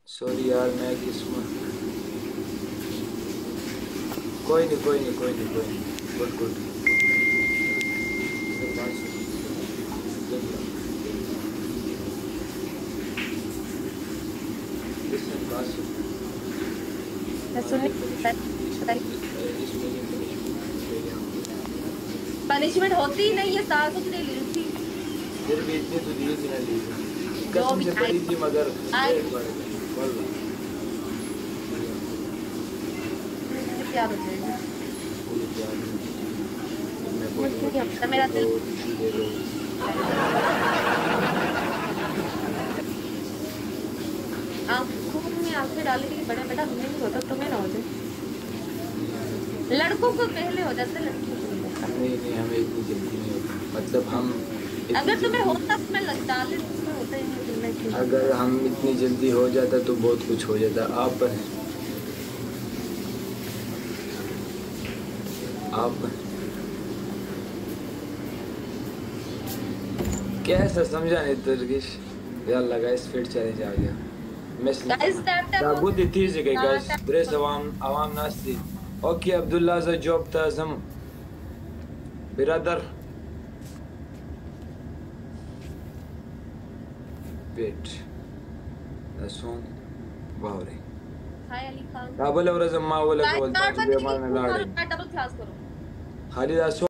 Sorry यार मैं किस्मत। कोई नहीं कोई नहीं कोई नहीं कोई नहीं, गुड गुड। इधर बात सुन, देख लो, लिसन बात सुन। मैं हमारी सुनने पनिशमेंट इसमें ये पनिशमेंट तेरे यहाँ। पनिशमेंट होती ही नहीं है, साल कुछ नहीं ली थी। फिर भी इतनी तो दी थी ना, ली थी जो कसम भी से आई पड़ी थी, मगर आई रेट बढ़ गया वल्ला। मुझे क्या बचेगा। पूरी प्यार में मैं मुझे बोलूँगा नहीं पता, टिश्यू ले मेरा लो, दिल टिश्यू ले लो। आंखों में आंखें डालेगी बड़े बेटा, हमें नहीं होता, तुम्हें ना हो जाए। नहीं हमें लड़कों को पहले हो जाता है, लड़कियों को नहीं होता। नहीं नहीं हमें इतनी जल्दी नहीं होता, मतलब हम इतनी अगर तुम्हें जल्दी। होता मैं डाले, तुम्हें होता ही नहीं, तो मैं क्यों डालूं। अगर हम इतनी जल्दी हो जाता तो बहुत कुछ हो जाता। आप कैसा समझा नहीं तुर्किश। يلا جايز فير تشالنج आ गया। مثل गाइस टाइम टाइम हो لابد تيجي हाँ جايز دريس टाइम اوام ناس دي. اوكي عبد الله ذا جوب تازم برادر بيت ناسون باوري हाय अली खान। لا ولا ورزم ما ولا गाइस قول कार्ड باجي बंद की, بيمان لاڑين डबल क्लास करो। خالد